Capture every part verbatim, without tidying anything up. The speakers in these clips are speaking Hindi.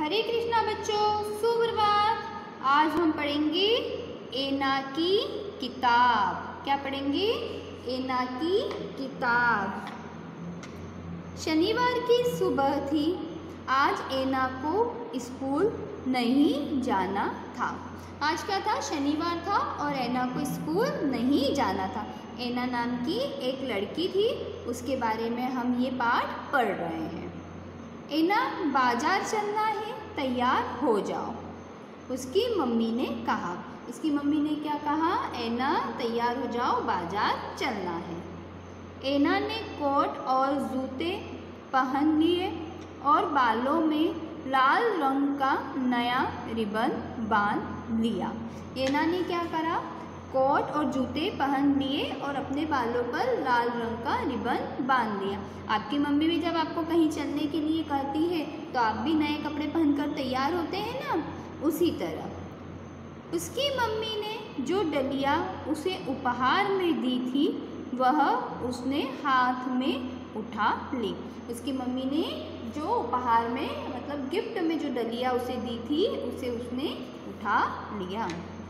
हरे कृष्णा बच्चों, सुप्रभात। आज हम पढ़ेंगे एना की किताब। क्या पढ़ेंगे? एना की किताब। शनिवार की सुबह थी। आज एना को स्कूल नहीं जाना था। आज क्या था? शनिवार था और एना को स्कूल नहीं जाना था। एना नाम की एक लड़की थी, उसके बारे में हम ये पाठ पढ़ रहे हैं। एना, बाजार चलना है, तैयार हो जाओ, उसकी मम्मी ने कहा। इसकी मम्मी ने क्या कहा? एना तैयार हो जाओ, बाजार चलना है। एना ने कोट और जूते पहन लिए और बालों में लाल रंग का नया रिबन बांध लिया। एना ने क्या करा? कोट और जूते पहन लिए और अपने बालों पर लाल रंग का रिबन बांध लिया। आपकी मम्मी भी जब आपको कहीं चलने के लिए कहती है तो आप भी नए कपड़े पहनकर तैयार होते हैं ना, उसी तरह उसकी मम्मी ने जो डलिया उसे उपहार में दी थी वह उसने हाथ में उठा ली। उसकी मम्मी ने जो उपहार में, मतलब गिफ्ट में जो डलिया उसे दी थी, उसे उसने उठा लिया।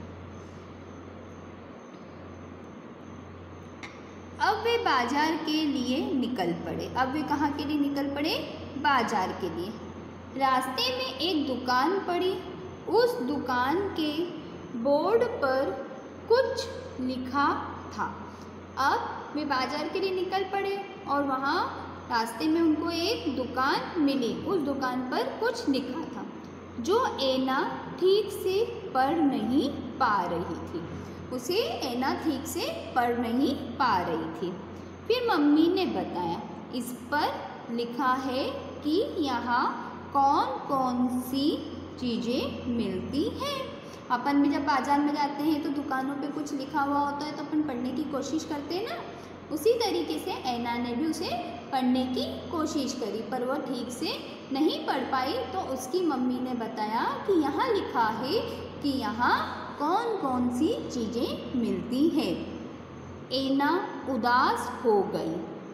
अब वे बाजार के लिए निकल पड़े। अब वे कहाँ के लिए निकल पड़े? बाजार के लिए। रास्ते में एक दुकान पड़ी। उस दुकान के बोर्ड पर कुछ लिखा था। अब वे बाजार के लिए निकल पड़े और वहाँ रास्ते में उनको एक दुकान मिली। उस दुकान पर कुछ लिखा था जो एना ठीक से पढ़ नहीं पा रही थी। उसे एना ठीक से पढ़ नहीं पा रही थी। फिर मम्मी ने बताया, इस पर लिखा है कि यहाँ कौन कौन सी चीज़ें मिलती हैं। अपन भी जब बाज़ार में जाते हैं तो दुकानों पे कुछ लिखा हुआ होता है तो अपन पढ़ने की कोशिश करते हैं ना। उसी तरीके से एना ने भी उसे पढ़ने की कोशिश करी, पर वह ठीक से नहीं पढ़ पाई। तो उसकी मम्मी ने बताया कि यहाँ लिखा है कि यहाँ कौन कौन सी चीज़ें मिलती हैं। एना उदास हो गई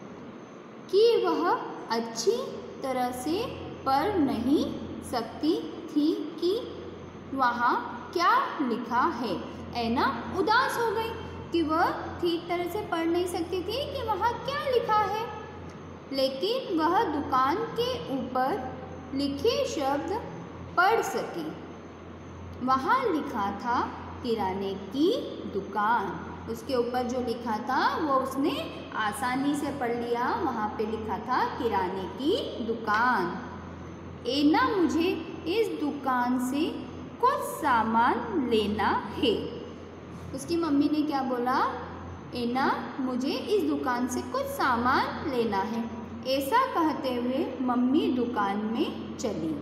कि वह अच्छी तरह से पढ़ नहीं सकती थी कि वहाँ क्या लिखा है। एना उदास हो गई कि वह ठीक तरह से पढ़ नहीं सकती थी कि वहाँ क्या लिखा है, लेकिन वह दुकान के ऊपर लिखे शब्द पढ़ सकी। वहाँ लिखा था किराने की दुकान। उसके ऊपर जो लिखा था वो उसने आसानी से पढ़ लिया। वहाँ पे लिखा था किराने की दुकान। एना, मुझे इस दुकान से कुछ सामान लेना है। उसकी मम्मी ने क्या बोला? एना, मुझे इस दुकान से कुछ सामान लेना है। ऐसा कहते हुए मम्मी दुकान में चली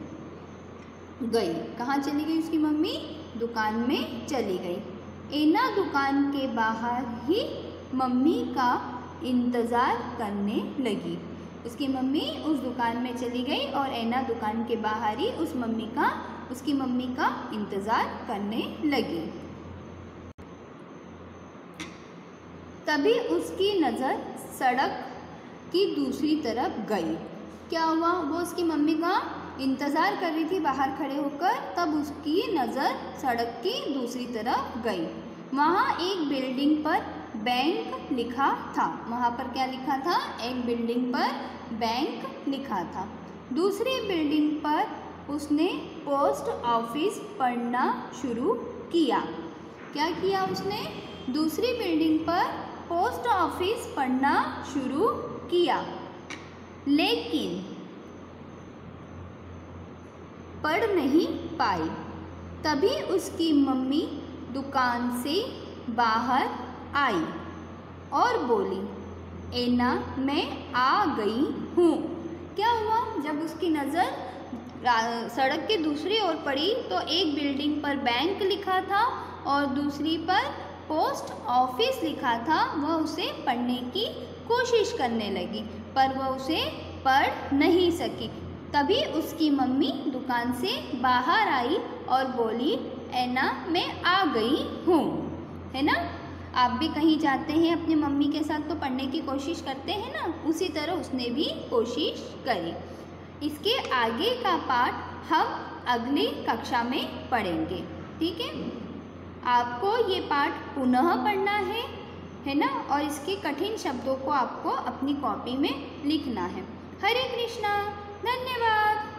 गई। कहाँ चली गई उसकी मम्मी? दुकान में चली गई। एना दुकान के बाहर ही मम्मी का इंतज़ार करने लगी। उसकी मम्मी उस दुकान में चली गई और एना दुकान के बाहर ही उस मम्मी का उसकी मम्मी का इंतज़ार करने लगी। तभी उसकी नज़र सड़क की दूसरी तरफ गई। क्या हुआ? वो उसकी मम्मी का इंतज़ार कर रही थी बाहर खड़े होकर, तब उसकी नज़र सड़क की दूसरी तरफ गई। वहाँ एक बिल्डिंग पर बैंक लिखा था। वहाँ पर क्या लिखा था? एक बिल्डिंग पर बैंक लिखा था। दूसरी बिल्डिंग पर उसने पोस्ट ऑफिस पढ़ना शुरू किया। क्या किया उसने? दूसरी बिल्डिंग पर पोस्ट ऑफिस पढ़ना शुरू किया, लेकिन पढ़ नहीं पाई। तभी उसकी मम्मी दुकान से बाहर आई और बोली, एना, मैं आ गई हूँ। क्या हुआ? जब उसकी नज़र सड़क के दूसरी ओर पड़ी तो एक बिल्डिंग पर बैंक लिखा था और दूसरी पर पोस्ट ऑफिस लिखा था। वह उसे पढ़ने की कोशिश करने लगी, पर वह उसे पढ़ नहीं सकी। तभी उसकी मम्मी दुकान से बाहर आई और बोली, एना, मैं आ गई हूँ। है ना? आप भी कहीं जाते हैं अपनी मम्मी के साथ तो पढ़ने की कोशिश करते हैं ना, उसी तरह उसने भी कोशिश करी। इसके आगे का पाठ हम अगली कक्षा में पढ़ेंगे। ठीक है, आपको ये पाठ पुनः पढ़ना है है ना, और इसके कठिन शब्दों को आपको अपनी कॉपी में लिखना है। हरे कृष्णा, धन्यवाद।